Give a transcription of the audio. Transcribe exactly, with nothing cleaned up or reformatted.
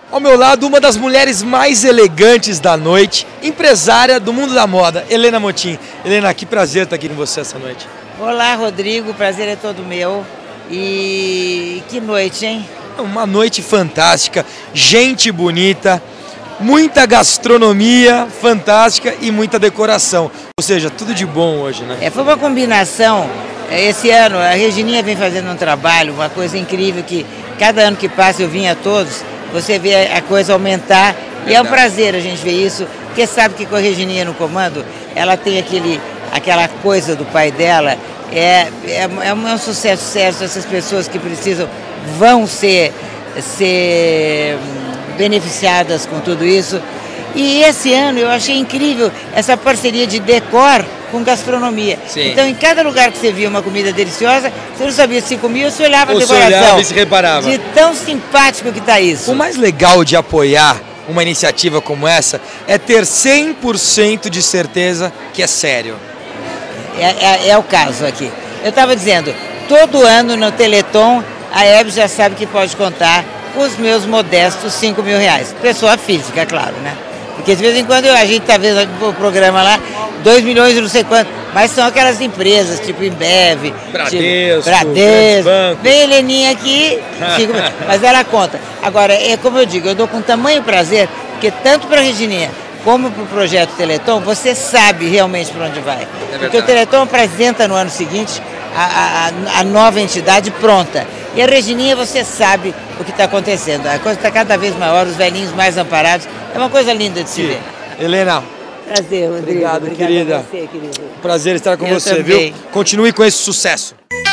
Ao meu lado, uma das mulheres mais elegantes da noite, empresária do mundo da moda, Helena Motim. Helena, que prazer estar aqui com você essa noite. Olá, Rodrigo, o prazer é todo meu. E que noite, hein? Uma noite fantástica, gente bonita, muita gastronomia fantástica e muita decoração. Ou seja, tudo de bom hoje, né? É, foi uma combinação. Esse ano a Regininha vem fazendo um trabalho, uma coisa incrível que cada ano que passa eu vim a todos, você vê a coisa aumentar. Verdade. E é um prazer a gente ver isso, porque sabe que com a Regininha no comando, ela tem aquele, aquela coisa do pai dela, é, é, é um sucesso certo, essas pessoas que precisam vão ser, ser beneficiadas com tudo isso. E esse ano eu achei incrível essa parceria de decor com gastronomia. Sim. Então, em cada lugar que você via uma comida deliciosa, você não sabia se comia ou se olhava a decoração. Você olhava e se reparava. De tão simpático que está isso. O mais legal de apoiar uma iniciativa como essa é ter cem por cento de certeza que é sério. É, é, é o caso aqui. Eu estava dizendo, todo ano no Teleton, a Hebe já sabe que pode contar com os meus modestos cinco mil reais. Pessoa física, claro, né? Porque de vez em quando a gente está vendo o programa lá, dois milhões e não sei quanto, mas são aquelas empresas, tipo Embev, Bradesco, tipo, Bradesco. Vem Heleninha aqui, cinco mil, mas ela conta. Agora, é como eu digo, eu dou com tamanho prazer, porque tanto para a Regininha como para o projeto Teleton, você sabe realmente para onde vai. É porque o Teleton apresenta no ano seguinte a, a, a nova entidade pronta. E a Regininha, você sabe o que está acontecendo. A coisa está cada vez maior, os velhinhos mais amparados. É uma coisa linda de se ver. Helena. Prazer, Rodrigo. Obrigado, querida. Você, querido. Prazer estar com Eu você, também. viu? Continue com esse sucesso.